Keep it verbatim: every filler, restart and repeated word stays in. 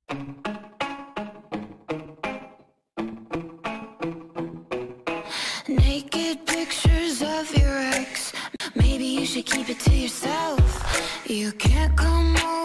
Naked pictures of your ex, maybe you should keep it to yourself. You can't come over